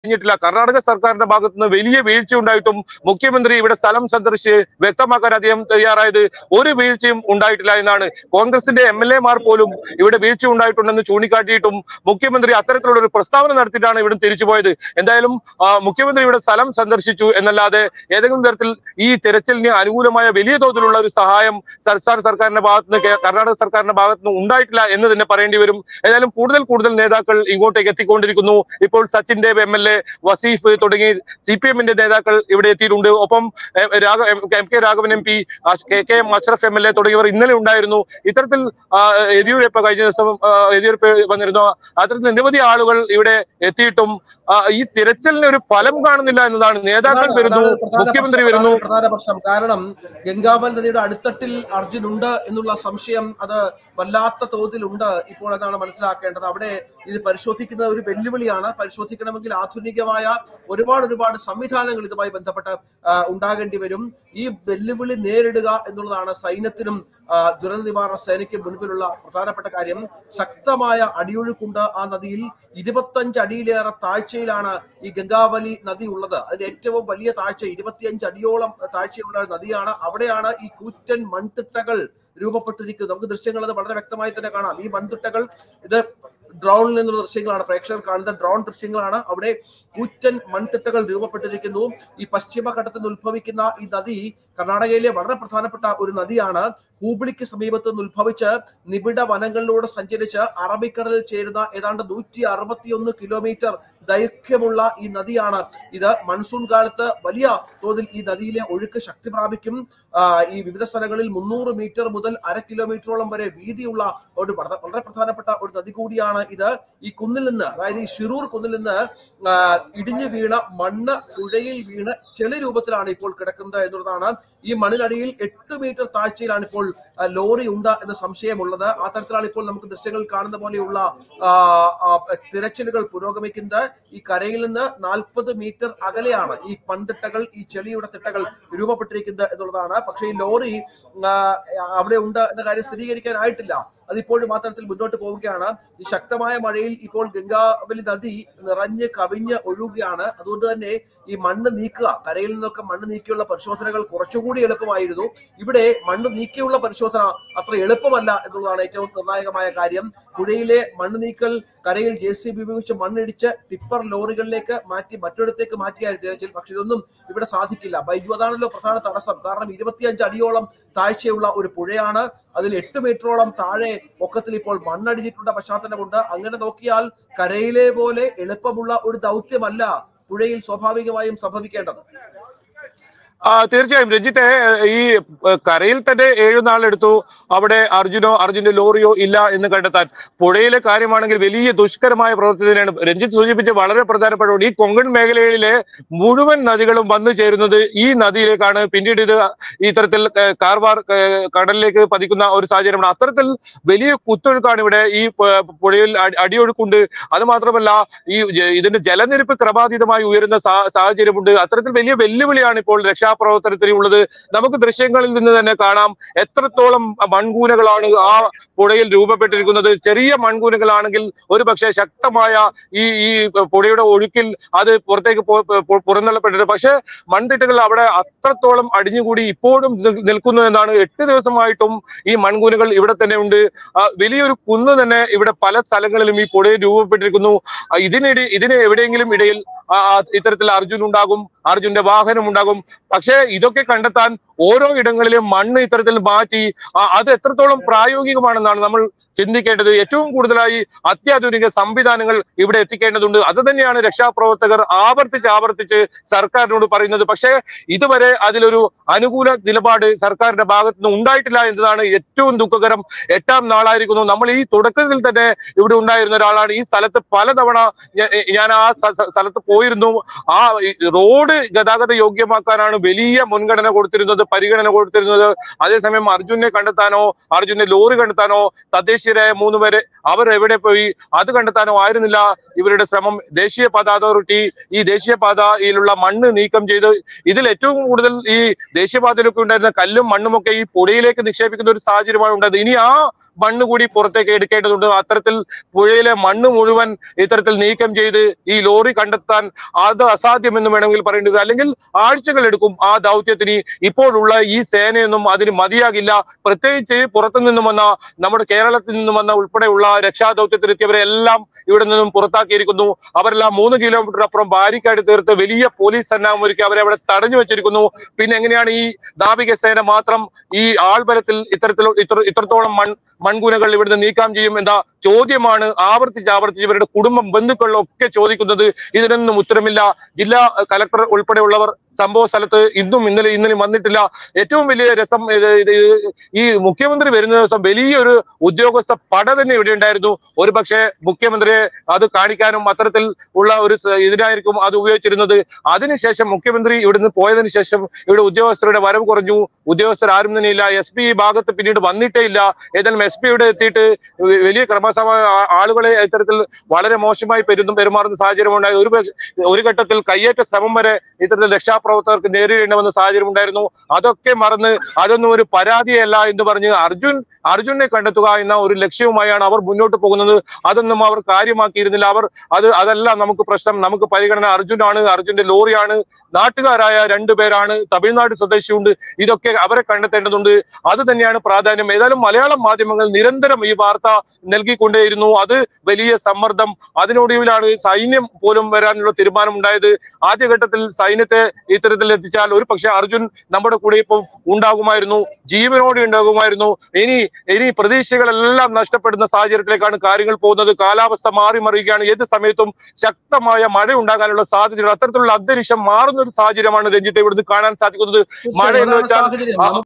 കഴിഞ്ഞിട്ടില്ല. കർണാടക സർക്കാരിന്റെ ഭാഗത്ത് നിന്ന് വലിയ വീഴ്ച ഉണ്ടായിട്ടും മുഖ്യമന്ത്രി ഇവിടെ സ്ഥലം സന്ദർശിച്ച് വ്യക്തമാക്കാൻ അദ്ദേഹം തയ്യാറായത് ഒരു വീഴ്ചയും ഉണ്ടായിട്ടില്ല എന്നാണ്. കോൺഗ്രസിന്റെ MLA മാർ പോലും ഇവിടെ വീഴ്ച ഉണ്ടായിട്ടുണ്ടെന്ന് ചൂണ്ടിക്കാട്ടിയിട്ടും മുഖ്യമന്ത്രി അത്തരത്തിലുള്ള ഒരു പ്രസ്താവന നടത്തിയിട്ടാണ് ഇവിടെ തിരിച്ചുപോയത്. എന്തായാലും മുഖ്യമന്ത്രി ഇവിടെ സ്ഥലം സന്ദർശിച്ചു എന്നല്ലാതെ ഏതെങ്കിലും തരത്തിൽ ഈ തെരച്ചിലിന് അനുകൂലമായ വലിയ തോതിലുള്ള ഒരു സഹായം സർക്കാരിന്റെ ഭാഗത്തുനിന്ന്, കർണാടക സർക്കാരിന്റെ ഭാഗത്തുനിന്ന് ഉണ്ടായിട്ടില്ല എന്ന് തന്നെ പറയേണ്ടി വരും. ഏതായാലും കൂടുതൽ നേതാക്കൾ ഇങ്ങോട്ടേക്ക് എത്തിക്കൊണ്ടിരിക്കുന്നു. ഇപ്പോൾ സച്ചിൻ ദേവ് MLA, വസീഫ് തുടങ്ങി CPM-ന്റെ നേതാക്കൾ ഇവിടെ എത്തിയിട്ടുണ്ട്. ഒപ്പം MK Raghavan MP, KK Ashraf MLA തുടങ്ങിയവർ ഇന്നലെ ഉണ്ടായിരുന്നു. ഇത്തരത്തിൽ യെദ്യൂരപ്പ കഴിഞ്ഞ ദിവസം വന്നിരുന്നു. അത്തരത്തിൽ നിരവധി ആളുകൾ ഇവിടെ എത്തിയിട്ടും ഈ തിരച്ചിലിന് ഒരു ഫലം കാണുന്നില്ല എന്നതാണ്. നേതാക്കൾ വരുന്നു, മുഖ്യമന്ത്രി വരുന്നു. പ്രധാന പ്രശ്നം കാരണം ഗംഗാവൽ നദിയുടെ അടിത്തട്ടിൽ അർജുൻ ഉണ്ട് എന്നുള്ള സംശയം അത് വല്ലാത്ത തോതിലുണ്ട് ഇപ്പോൾ എന്നാണ് മനസ്സിലാക്കേണ്ടത്. അവിടെ ഇത് പരിശോധിക്കുന്ന ഒരു വെല്ലുവിളിയാണ്. പരിശോധിക്കണമെങ്കിൽ ആധുനികമായ ഒരുപാട് സംവിധാനങ്ങൾ ഇതുമായി ബന്ധപ്പെട്ട് ഉണ്ടാകേണ്ടി വരും. ഈ വെല്ലുവിളി നേരിടുക എന്നുള്ളതാണ് സൈന്യത്തിനും ദുരന്ത നിവാരണ സേനയ്ക്ക് മുൻപിലുള്ള പ്രധാനപ്പെട്ട കാര്യം. ശക്തമായ അടിയൊഴുക്കുണ്ട് ആ നദിയിൽ. 25 അടിയിലേറെ താഴ്ചയിലാണ് ഈ ഗംഗാവലി നദി ഉള്ളത്. അതിന്റെ ഏറ്റവും വലിയ താഴ്ച 25 അടിയോളം താഴ്ചയുള്ള നദിയാണ്. അവിടെയാണ് ഈ കൂറ്റൻ മൺതിട്ടകൾ രൂപപ്പെട്ടിരിക്കുന്നത്. നമുക്ക് ദൃശ്യങ്ങൾ അത് വളരെ വ്യക്തമായി തന്നെ കാണാം. ഈ മൺതിട്ടകൾ ഇത് ഡ്രോണിൽ നിന്നുള്ള ദൃശ്യങ്ങളാണ്, പ്രേക്ഷകർ കാണുന്ന ഡ്രോൺ ദൃശ്യങ്ങളാണ്. അവിടെ കൂറ്റൻ മൺതിട്ടകൾ രൂപപ്പെട്ടിരിക്കുന്നു. ഈ പശ്ചിമഘട്ടത്തിൽ നിന്ന് ഉത്ഭവിക്കുന്ന ഈ നദി കർണാടകയിലെ വളരെ പ്രധാനപ്പെട്ട ഒരു നദിയാണ്. ഹൂബ്ലിക്ക് സമീപത്ത് നിന്ന് ഉത്ഭവിച്ച് നിബിഡ വനങ്ങളിലൂടെ സഞ്ചരിച്ച് അറബിക്കടലിൽ ചേരുന്ന ഏതാണ്ട് 161 കിലോമീറ്റർ ദൈർഘ്യമുള്ള ഈ നദിയാണ്. ഇത് മൺസൂൺ കാലത്ത് വലിയ തോതിൽ ഈ നദിയിലെ ഒഴുക്ക് ശക്തി പ്രാപിക്കും. ഈ വിവിധ സ്ഥലങ്ങളിൽ 300 മീറ്റർ മുതൽ 1/2 കിലോമീറ്ററോളം വരെ വീതിയുള്ള ഒരു വളരെ പ്രധാനപ്പെട്ട ഒരു നദി കൂടിയാണ് ഇത്. ഈ കുന്നിൽ നിന്ന്, അതായത് ഈ ഷിറൂർ കുന്നിൽ നിന്ന് ഇടിഞ്ഞു വീണ മണ്ണ് പുഴയിൽ വീണ് ചെളി രൂപത്തിലാണ് ഇപ്പോൾ കിടക്കുന്നത് എന്നുള്ളതാണ്. ഈ മണ്ണിനടിയിൽ 8 മീറ്റർ താഴ്ചയിലാണ് ഇപ്പോൾ ലോറി ഉണ്ട് എന്ന സംശയമുള്ളത്. ആ തരത്തിലാണ് ഇപ്പോൾ നമുക്ക് ദൃശ്യങ്ങൾ കാണുന്ന പോലെയുള്ള തിരച്ചിലുകൾ പുരോഗമിക്കുന്നത്. ഈ കരയിൽ നിന്ന് 40 മീറ്റർ അകലെയാണ് ഈ മൺതിട്ടകൾ, ഈ ചെളിയുടെ തിട്ടകൾ രൂപപ്പെട്ടിരിക്കുന്നത് എന്നുള്ളതാണ്. പക്ഷേ ഈ ലോറി അവിടെ ഉണ്ട് എന്ന കാര്യം സ്ഥിരീകരിക്കാനായിട്ടില്ല. അതിപ്പോഴും മാത്രത്തിൽ മുന്നോട്ട് പോവുകയാണ്. ഈ ശക്തമായ മഴയിൽ ഇപ്പോൾ ഗംഗാവലി നദി നിറഞ്ഞ് കവിഞ്ഞ് ഒഴുകുകയാണ്. അതുകൊണ്ട് തന്നെ ഈ മണ്ണ് നീക്കുക, കരയിൽ നിന്നൊക്കെ മണ്ണ് നീക്കിയുള്ള പരിശോധനകൾ കുറച്ചുകൂടി എളുപ്പമായിരുന്നു. ഇവിടെ മണ്ണ് നീക്കിയുള്ള പരിശോധന അത്ര എളുപ്പമല്ല എന്നുള്ളതാണ് ഏറ്റവും നിർണായകമായ കാര്യം. പുഴയിലെ മണ്ണ് നീക്കൽ കരയിൽ JCB ഉപയോഗിച്ച് മണ്ണിടിച്ച് ടിപ്പർ ലോറികളിലേക്ക് മാറ്റി മറ്റൊരിടത്തേക്ക് മാറ്റിയായിരുന്നു തിരച്ചിൽ. പക്ഷെ ഇതൊന്നും ഇവിടെ സാധിക്കില്ല. ബൈജു, അതാണല്ലോ പ്രധാന തടസ്സം. കാരണം 25 അടിയോളം താഴ്ചയുള്ള ഒരു പുഴയാണ്. അതിൽ 8 മീറ്ററോളം താഴെ പൊക്കത്തിൽ ഇപ്പോൾ മണ്ണടിഞ്ഞിട്ടുള്ള പശ്ചാത്തലമുണ്ട്. അങ്ങനെ നോക്കിയാൽ കരയിലെ പോലെ എളുപ്പമുള്ള ഒരു ദൗത്യമല്ല പുഴയിൽ സ്വാഭാവികമായും സംഭവിക്കേണ്ടത്. തീർച്ചയായും രഞ്ജിത്തെ, ഈ കരയിൽ തന്നെ 7 നാളെടുത്തു അവിടെ അർജുന്റെ ലോറിയോ ഇല്ല എന്ന് കണ്ടെത്താൻ. പുഴയിലെ കാര്യമാണെങ്കിൽ വലിയ ദുഷ്കരമായ പ്രവൃത്തി തന്നെയാണ്. രഞ്ജിത്ത് സൂചിപ്പിച്ച് വളരെ പ്രധാനപ്പെട്ട ഈ കൊങ്കൺ മേഖലയിലെ മുഴുവൻ നദികളും വന്നു ചേരുന്നത് ഈ നദിയിലേക്കാണ്. പിന്നീട് ഇത് ഇത്തരത്തിൽ കാർവാർ കടലിലേക്ക് പതിക്കുന്ന ഒരു സാഹചര്യമാണ്. അത്തരത്തിൽ വലിയ കുത്തൊഴുക്കാണ് ഇവിടെ. ഈ പുഴയിൽ അടിയൊഴുക്കുണ്ട്. അത് മാത്രമല്ല ഈ ഇതിന്റെ ജലനിരപ്പ് ക്രമാതീതമായി ഉയരുന്ന സാഹചര്യമുണ്ട്. അത്തരത്തിൽ വലിയ വെല്ലുവിളിയാണ് ഇപ്പോൾ രക്ഷാപ്രവർത്തനത്തിനുള്ളത്. നമുക്ക് ദൃശ്യങ്ങളിൽ നിന്ന് തന്നെ കാണാം എത്രത്തോളം മൺകൂനകളാണ് ആ പുഴയിൽ രൂപപ്പെട്ടിരിക്കുന്നത്. ചെറിയ മൺകൂനകളാണെങ്കിൽ ഒരു പക്ഷേ ശക്തമായ ഈ പുഴയുടെ ഒഴുക്കിൽ അത് പുറത്തേക്ക് പുറന്തള്ളപ്പെട്ടിട്ട്, പക്ഷെ മൺതിട്ടകൾ അവിടെ അത്രത്തോളം അടിഞ്ഞുകൂടി ഇപ്പോഴും നിൽക്കുന്നു എന്നാണ്. 8 ദിവസമായിട്ടും ഈ മൺകൂനകൾ ഇവിടെ തന്നെ ഉണ്ട്. വലിയൊരു കുന്ന് തന്നെ ഇവിടെ പല സ്ഥലങ്ങളിലും ഈ പുഴയിൽ രൂപപ്പെട്ടിരിക്കുന്നു. ഇതിന് എവിടെയെങ്കിലും ഇടയിൽ ഇത്തരത്തിൽ അർജുൻ ഉണ്ടാകും, അർജുന്റെ വാഹനം ഉണ്ടാകും. പക്ഷേ ഇതൊക്കെ കണ്ടെത്താൻ ഓരോ ഇടങ്ങളിലും മണ്ണ് ഇത്തരത്തിൽ മാറ്റി അത് എത്രത്തോളം പ്രായോഗികമാണെന്നാണ് നമ്മൾ ചിന്തിക്കേണ്ടത്. ഏറ്റവും കൂടുതലായി അത്യാധുനിക സംവിധാനങ്ങൾ ഇവിടെ എത്തിക്കേണ്ടതുണ്ട്. അത് തന്നെയാണ് രക്ഷാപ്രവർത്തകർ ആവർത്തിച്ച് സർക്കാരിനോട് പറയുന്നത്. പക്ഷേ ഇതുവരെ അതിലൊരു അനുകൂല നിലപാട് സർക്കാരിന്റെ ഭാഗത്ത് നിന്ന് ഉണ്ടായിട്ടില്ല എന്നതാണ് ഏറ്റവും ദുഃഖകരം. 8ാം നാളായിരിക്കുന്നു. നമ്മൾ ഈ തുടക്കത്തിൽ തന്നെ ഇവിടെ ഉണ്ടായിരുന്ന ഒരാളാണ്. ഈ സ്ഥലത്ത് പലതവണ ഞാൻ ആ സ്ഥലത്ത് പോയിരുന്നു. ആ റോഡ് ഗതാഗത യോഗ്യമാക്കാനാണ് വലിയ മുൻഗണന കൊടുത്തിരുന്നത്, പരിഗണന കൊടുത്തിരുന്നത്. അതേസമയം അർജുനെ കണ്ടെത്താനോ അർജുന്റെ ലോറി കണ്ടെത്താനോ തദ്ദേശീയരായ 3 പേര് അവർ എവിടെ പോയി അത് കണ്ടെത്താനോ ആയിരുന്നില്ല ഇവരുടെ ശ്രമം. ദേശീയപാത അതോറിറ്റി ഈ ദേശീയപാതയിലുള്ള മണ്ണ് നീക്കം ചെയ്ത് ഇതിൽ ഏറ്റവും കൂടുതൽ ഈ ദേശീയപാതയിലൊക്കെ ഉണ്ടായിരുന്ന കല്ലും മണ്ണുമൊക്കെ ഈ പുഴയിലേക്ക് നിക്ഷേപിക്കുന്ന ഒരു സാഹചര്യമാണ് ഉണ്ടായത്. ഇനി ആ മണ്ണ് കൂടി പുറത്തേക്ക് എടുക്കേണ്ടതുണ്ട്. അത്തരത്തിൽ പുഴയിലെ മണ്ണ് മുഴുവൻ ഇത്തരത്തിൽ നീക്കം ചെയ്ത് ഈ ലോറി കണ്ടെത്താൻ അത് അസാധ്യമെന്ന് വേണമെങ്കിൽ പറയേണ്ടത്. അല്ലെങ്കിൽ ആഴ്ചകൾ എടുക്കും ആ ദൗത്യത്തിന്. ഇപ്പോഴുള്ള ഈ സേനയൊന്നും അതിന് മതിയാകില്ല. പ്രത്യേകിച്ച് പുറത്തു നിന്നും വന്ന നമ്മുടെ കേരളത്തിൽ നിന്നും വന്ന ഉൾപ്പെടെയുള്ള രക്ഷാദൗത്യത്തിലെത്തിയവരെ എല്ലാം ഇവിടെ നിന്നും പുറത്താക്കിയിരിക്കുന്നു. അവരെല്ലാം 3 കിലോമീറ്റർ അപ്പുറം ബാരിക്കേഡ് തീർത്ത് വലിയ പോലീസ് സന്നാഹം ഒരുക്കി അവരെ അവിടെ തടഞ്ഞു വെച്ചിരിക്കുന്നു. പിന്നെ എങ്ങനെയാണ് ഈ നാവികസേന മാത്രം ഈ ആൾബലത്തിൽ ഇത്രത്തോളം മൺകൂനകൾ ഇവിടുന്ന് നീക്കം ചെയ്യും എന്ന ചോദ്യമാണ് ആവർത്തിച്ച് ഇവരുടെ കുടുംബം ബന്ധുക്കളൊക്കെ ചോദിക്കുന്നത്. ഇതിനൊന്നും ഉത്തരമില്ല. ജില്ലാ കലക്ടർ ഉൾപ്പെടെയുള്ളവർ സംഭവ സ്ഥലത്ത് ഇന്നലെയും വന്നിട്ടില്ല. ഏറ്റവും വലിയ രസം ഈ മുഖ്യമന്ത്രി വരുന്ന ദിവസം വലിയൊരു ഉദ്യോഗസ്ഥ പട തന്നെ ഇവിടെ ഉണ്ടായിരുന്നു. ഒരു പക്ഷേ മുഖ്യമന്ത്രിയെ അത് കാണിക്കാനും അത്തരത്തിൽ ഉള്ള ഒരു ഇതിനായിരിക്കും അത് ഉപയോഗിച്ചിരുന്നത്. അതിനുശേഷം മുഖ്യമന്ത്രി ഇവിടുന്ന് പോയതിനു ശേഷം ഇവിടെ ഉദ്യോഗസ്ഥരുടെ വരവ് കുറഞ്ഞു. ഉദ്യോഗസ്ഥർ ആരും തന്നെ ഇല്ല. SP ഈ ഭാഗത്ത് പിന്നീട് വന്നിട്ടേ ഇല്ല. ഏതായാലും SP ഇവിടെ എത്തിയിട്ട് വലിയ ക്രമസമായ ആളുകളെ ഇത്തരത്തിൽ വളരെ മോശമായി പെരുമാറുന്ന സാഹചര്യം ഉണ്ടായി. ഒരു ഘട്ടത്തിൽ കയ്യേറ്റ ശ്രമം വരെ ഇത്തരത്തിൽ രക്ഷാപ്രവർത്തകർക്ക് നേരിടേണ്ടി വന്ന സാഹചര്യം ഉണ്ടായിരുന്നു. അതൊക്കെ മറന്ന് അതൊന്നും ഒരു പരാതിയല്ല എന്ന് പറഞ്ഞ് അർജുനെ കണ്ടെത്തുക എന്ന ഒരു ലക്ഷ്യവുമായാണ് അവർ മുന്നോട്ട് പോകുന്നത്. അതൊന്നും അവർ കാര്യമാക്കിയിരുന്നില്ല. അതല്ല നമുക്ക് പ്രശ്നം. നമുക്ക് പരിഗണന അർജുനാണ്, അർജുന്റെ ലോറിയാണ്, നാട്ടുകാരായ 2 പേരാണ്, തമിഴ്നാട് സ്വദേശിയുണ്ട്. ഇതൊക്കെ അവരെ കണ്ടെത്തേണ്ടതുണ്ട്. അത് തന്നെയാണ് പ്രാധാന്യം. ഏതായാലും മലയാളം മാധ്യമങ്ങൾ നിരന്തരം ഈ വാർത്ത നൽകിക്കൊണ്ടേയിരുന്നു. അത് വലിയ സമ്മർദ്ദം. അതിനൊടുവിലാണ് സൈന്യം പോലും വരാനുള്ള തീരുമാനം ഉണ്ടായത്. ആദ്യഘട്ടത്തിൽ സൈന്യത്തെ ഇത്തരത്തിൽ എത്തിച്ചാൽ ഒരു പക്ഷെ അർജുൻ നമ്മുടെ കൂടെ ഇപ്പം ഉണ്ടാകുമായിരുന്നു, ജീവനോടെ ഉണ്ടാകുമായിരുന്നു. ഇനി പ്രതീക്ഷകളെല്ലാം നഷ്ടപ്പെടുന്ന സാഹചര്യത്തിലേക്കാണ് കാര്യങ്ങൾ പോകുന്നത്. കാലാവസ്ഥ മാറിമറിയുകയാണ്. ഏത് സമയത്തും ശക്തമായ മഴ ഉണ്ടാകാനുള്ള സാധ്യതയുണ്ട്. അത്തരത്തിലുള്ള അന്തരീക്ഷം മാറുന്ന ഒരു സാഹചര്യമാണ് രഞ്ജിത്ത് ഇവിടുന്ന് കാണാൻ സാധിക്കുന്നത്. മഴ എന്ന് വെച്ചാൽ